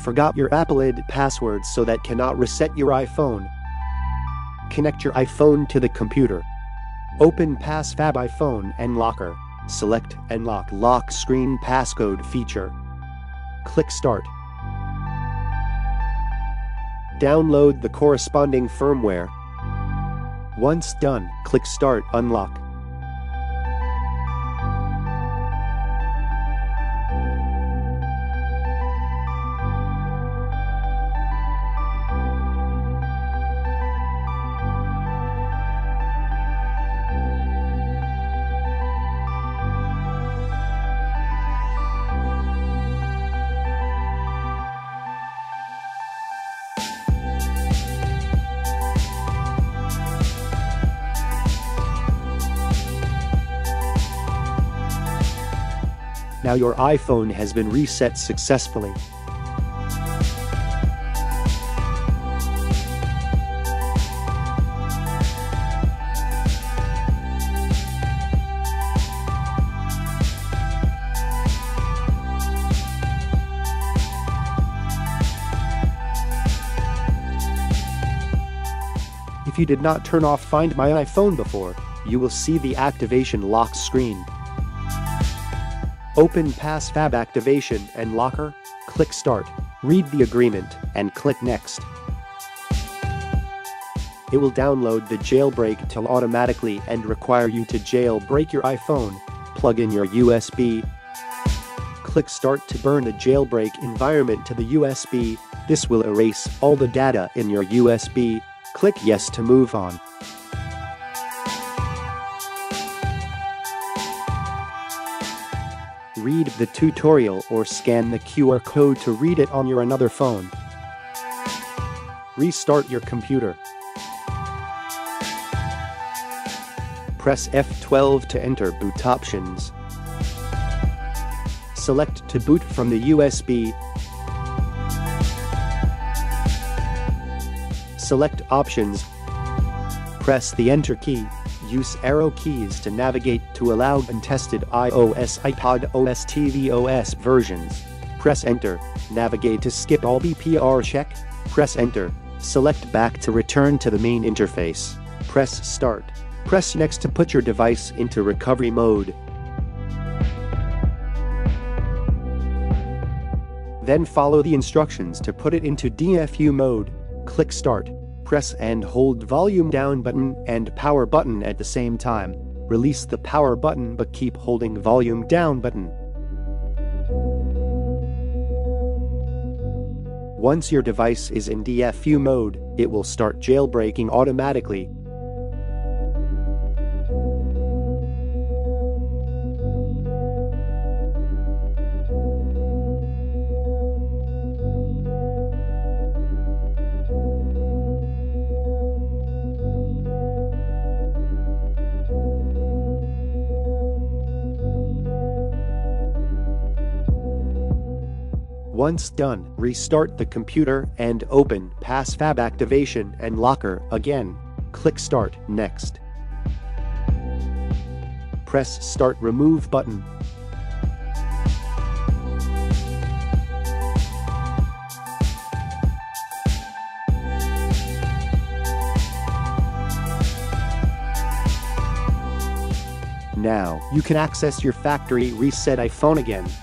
Forgot your AppleID password so that cannot reset your iPhone. Connect your iPhone to the computer. Open PassFab iPhone Unlocker. Select Unlock Lock Screen Passcode feature. Click Start. Download the corresponding firmware. Once done, click Start Unlock. Now your iPhone has been reset successfully. If you did not turn off Find My iPhone before, you will see the activation lock screen. Open PassFab Activation Unlocker, click Start, read the agreement, and click Next. It will download the jailbreak tool automatically and require you to jailbreak your iPhone. Plug in your USB. Click Start to burn the jailbreak environment to the USB. This will erase all the data in your USB. Click Yes to move on. Read the tutorial or scan the QR code to read it on your another phone. Restart your computer. Press F12 to enter boot options. Select to boot from the USB. Select Options. Press the Enter key. Use arrow keys to navigate to allow untested iOS, iPod OS, tvOS versions. Press Enter. Navigate to skip all BPR check. Press Enter. Select Back to return to the main interface. Press Start. Press Next to put your device into recovery mode. Then follow the instructions to put it into DFU mode. Click Start. Press and hold volume down button and power button at the same time. Release the power button but keep holding volume down button. Once your device is in DFU mode, it will start jailbreaking automatically. Once done, restart the computer and open PassFab Activation Unlocker again. Click Start Next. Press Start Remove button. Now, you can access your factory reset iPhone again.